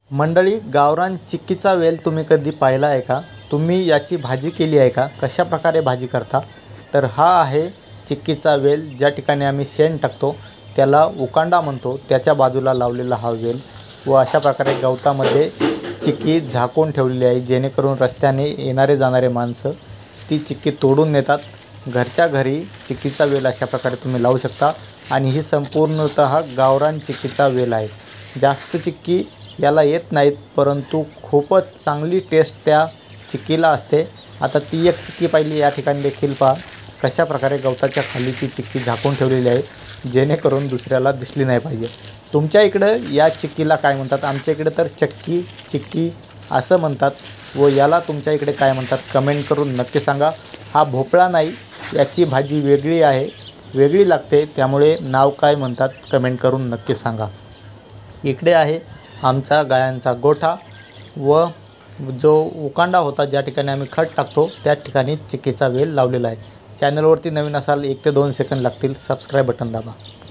मंडळी, गावरान चिक्कीचा वेल तुम्ही कधी पाहिला आहे का? तुम्ही याची भाजी केली आहे का? कशा प्रकारे भाजी करता? तर हा आहे चिक्कीचा वेल. ज्या ठिकाणी आम्ही शेण टाकतो त्याला उकांडा म्हणतो, त्याच्या बाजूला लावलेला हा वेल. व अशा प्रकारे गवतामध्ये चिक्की झाकून ठेवलेली आहे, जेणेकरून रस्त्याने येणारे जाणारे माणसं ती चिक्की तोडून नेतात. घरच्या घरी चिक्कीचा वेल अशा प्रकारे तुम्ही लावू शकता. आणि ही संपूर्णतः गावरान चिक्कीचा वेल आहे. जास्त चिक्की याला येत नाहीत, परंतु खूपच चांगली टेस्ट त्या चिक्कीला असते. आता ती एक चिक्की पाहिली, या ठिकाणी देखील पहा कशा प्रकारे गवताच्या खाली ती चिक्की झाकून ठेवलेली आहे, जेणेकरून दुसऱ्याला दिसली नाही पाहिजे. तुमच्या इकडं या चिक्कीला काय म्हणतात? आमच्या इकडे तर चक्की, चिक्की असं म्हणतात. व याला तुमच्या इकडे काय म्हणतात कमेंट करून नक्की सांगा. हा भोपळा नाही, याची भाजी वेगळी आहे, वेगळी लागते. त्यामुळे नाव काय म्हणतात कमेंट करून नक्की सांगा. इकडे आहे आमचा गायांचा गोठा व जो उकांडा होता, ज्या ठिकाणी आम्ही खत टाकतो त्याच ठिकाणी चिक्कीचा वेल लावलेला आहे. चॅनलवरती नवीन असाल 1 ते 2 सेकंद लागतील. सबस्क्राईब बटन दाबा.